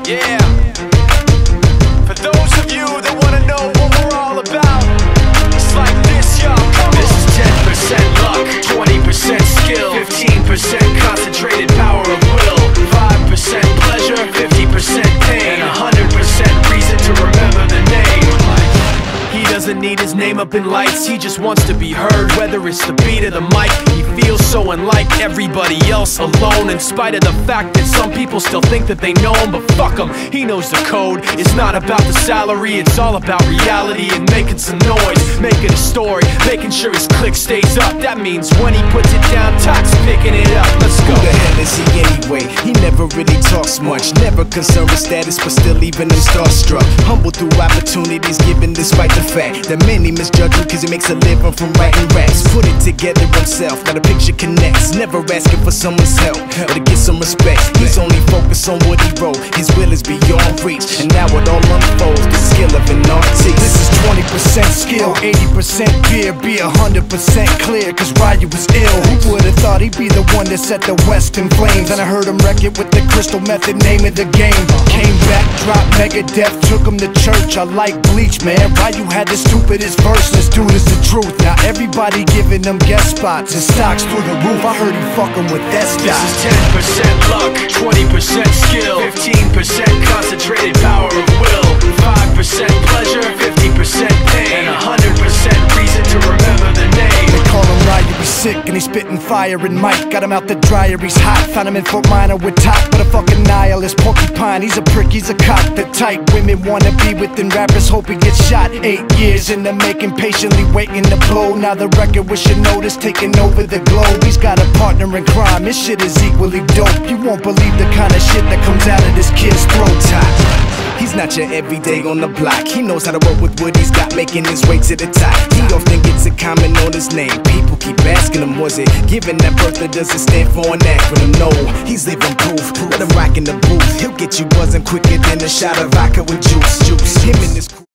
Yeah. For those of you that wanna know what we're all about, it's like this, y'all. This is 10% luck, 20% skill, 15% concentrated power of will, 5% pleasure, 50% pain, and 100% reason to remember the name. He doesn't need his name up in lights, he just wants to be heard, whether it's the beat of the mic. He feels so unlike everybody else, alone, in spite of the fact that some people still think that they know him. But fuck him, he knows the code. It's not about the salary, it's all about reality and making some noise, making a story, making sure his click stays up. That means when he puts it down, Tox picking it up. Let's go. Who the hell is he anyway? He never really talks much, never concerned with status, but still leaving him starstruck. Humble through opportunities given despite the fact that many misjudge him cause he makes a living from writing raps. Put it together himself, got a picture connects, never asking for someone's help or to get some respect. He's only focused on what he wrote, his will is beyond reach, and now it all unfolds, the skill of an artist. This is 20% skill, 80% fear, be 100% clear, cause Ryu was ill. Who would've thought he'd be the one that set the West in flames? And I heard him wreck it with the Crystal Method, name of the game. Came back, dropped Megadeth, took him to church. I like Bleach, man. Ryu had the stupidest verse, this dude is the truth. Now everybody giving them guest spots and stocks through the roof. I heard he fucking with that stock. This is 10% luck, 20% skill, 15% concentrated power of will, 5% pleasure, 50% pain, and 100% reason to remember the name. They call him Ryu, he's sick and he's spitting fire. And Mike got him out the dryer, he's hot. Found him in Fort Minor with Top, but a fucking nihilist porcupine. He's a prick, he's a cock. The type women wanna be within rappers, hope he gets shot. 8 years in the making, patiently waiting to blow. Now the record with your notice taking over the globe. He's got a partner in crime, his shit is equally dope. You won't believe the kind of shit that comes out of this kid's throat. He's not your everyday on the block. He knows how to work with what he's got, making his way to the top. He often gets a comment on his name. People keep asking him, was it given that birth that doesn't stand for an acronym? No, he's living proof. Let him rock in the booth. He'll get you buzzing quicker than a shot of vodka with juice. Him and his